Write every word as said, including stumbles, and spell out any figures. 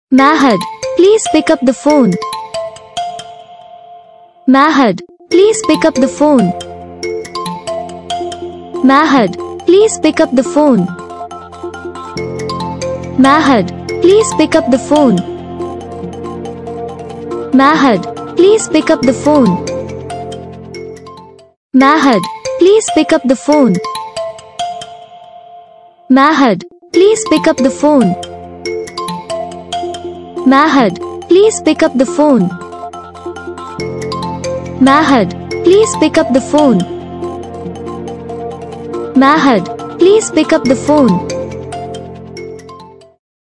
Mahad, please pick up the phone. Mahad, please pick up the phone. Mahad, please pick up the phone. Mahad, please pick up the phone. Mahad, please pick up the phone. Mahad, please pick up the phone. Mahad, please pick up the phone. Mahad, please pick up the phone. Mahad, please pick up the phone. Mahad, please pick up the phone.